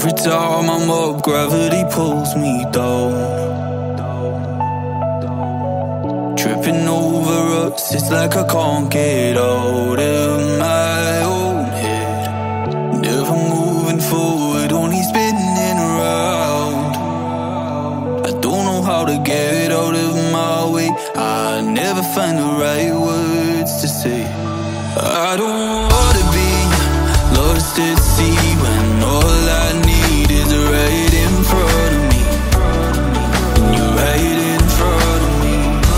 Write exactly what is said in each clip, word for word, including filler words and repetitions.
Every time I'm up, gravity pulls me down. Tripping over us, it's like I can't get out of my own head. Never moving forward, only spinning around. I don't know how to get out of my way. I never find the right words to say. I don't wanna be lost at sea when all I need is right in front of me. And you're right in front of me.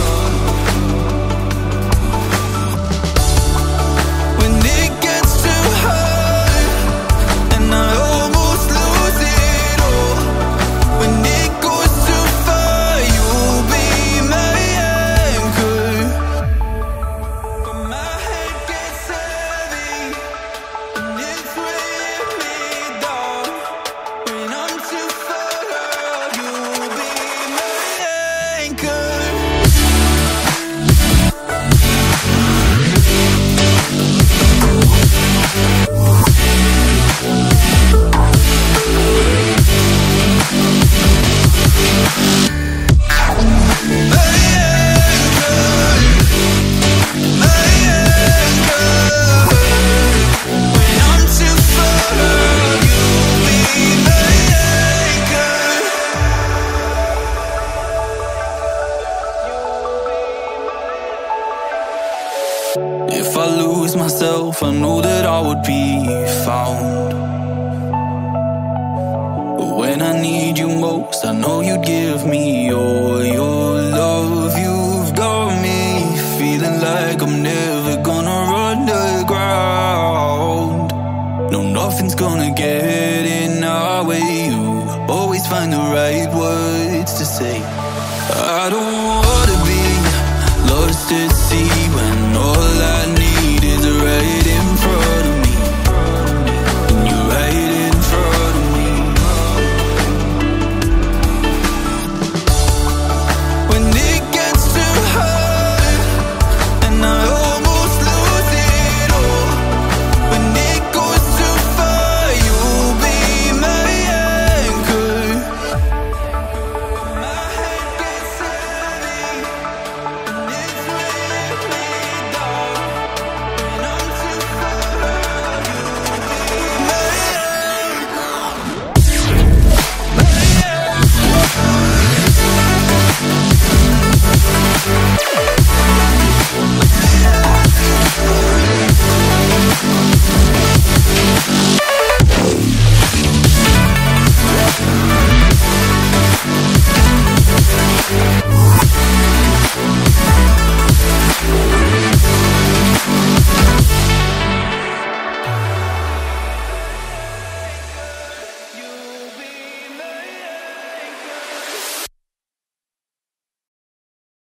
When it gets too hard and I almost lose it all, when it goes too far, you'll be my anchor. But my head gets heavy and it's weighing me down. When I'm too far out, you'll be my anchor. If I lose myself, I know that I would be found. But when I need you most, I know you'd give me all your